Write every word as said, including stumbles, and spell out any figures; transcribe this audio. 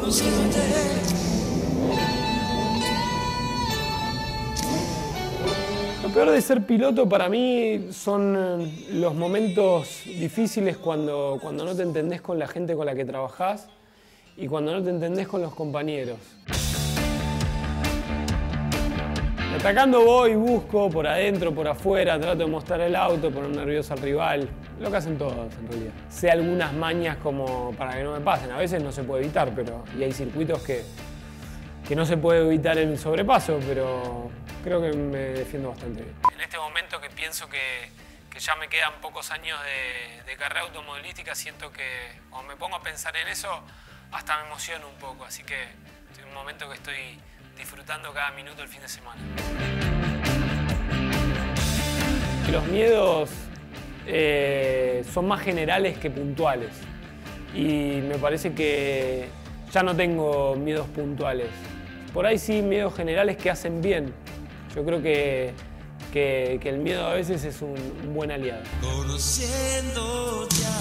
Lo peor de ser piloto para mí son los momentos difíciles cuando, cuando no te entendés con la gente con la que trabajás y cuando no te entendés con los compañeros. Atacando voy, busco por adentro, por afuera, trato de mostrar el auto, poner nervioso al rival, lo que hacen todos en realidad. Sé algunas mañas como para que no me pasen, a veces no se puede evitar, pero y hay circuitos que, que no se puede evitar el sobrepaso, pero creo que me defiendo bastante bien. En este momento que pienso que, que ya me quedan pocos años de, de carrera automovilística, siento que cuando me pongo a pensar en eso, hasta me emociono un poco, así que es un momento que estoy disfrutando cada minuto del fin de semana. Los miedos eh, son más generales que puntuales y me parece que ya no tengo miedos puntuales. Por ahí sí miedos generales que hacen bien. Yo creo que, que, que el miedo a veces es un, un buen aliado. Conociendo ya.